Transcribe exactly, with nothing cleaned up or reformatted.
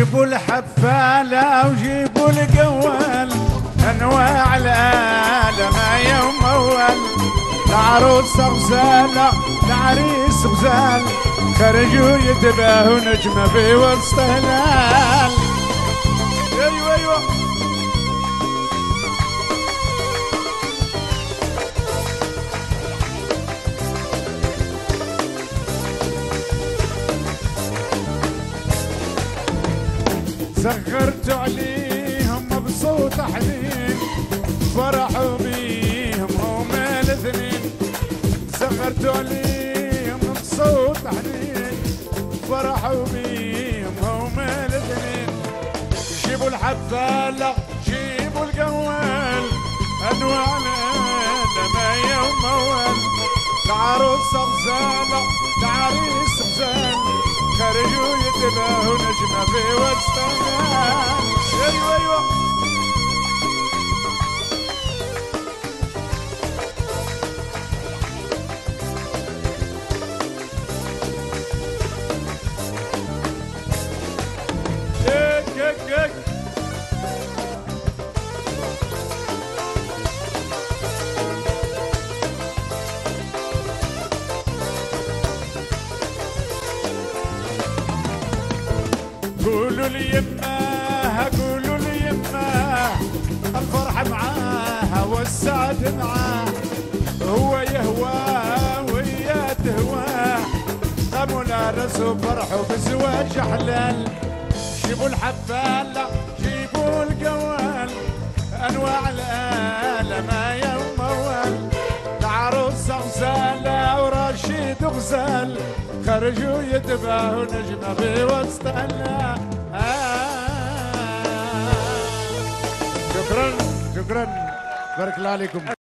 جيبوا الحفالة وجيبوا القوال، انواع الآلة ما يوم اول. العروسة غزالة العريس غزال، خرجوا يتباهوا نجمة في وسط هلال. ايوه ايوه سخرت عليهم بصوت حنين، فرحوا بيهم هم الاثنين. سخرت عليهم بصوت حنين، فرحوا بيهم هم الاثنين. جيبوا الحفالة جيبوا القوال، انواع الآلة ما يوم اول. العروسة غزالة العريس غزال، خرجوا يتباهوا نجمة في وسط الناس. ايوه ايوه كيك كيك كيك. قولوا لي يماها قولوا لي يماها، الفرح معاها والسعد معاه. هو يهواه وهي تهواه، قاموا العرس وفرحوا بزواج حلال. جيبوا الحفالة جيبوا القوال، انواع الآلة ما يوم اول. العروسة غزالة ورشيد غزال، خرجوا يتباهوا نجمة في وسط الناس. شكرا شكرا بارك الله عليكم.